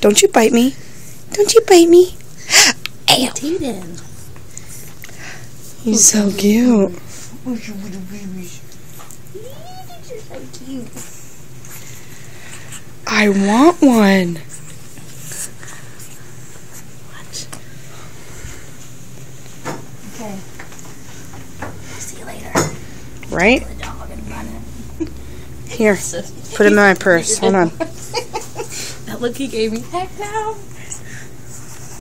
Don't you bite me. Don't you bite me. Ow. He's so cute. You're so cute. I want one. Watch. Okay. See you later. Right? The dog and run it. Here. Put him in my purse. Hold on. That look he gave me. Heck no.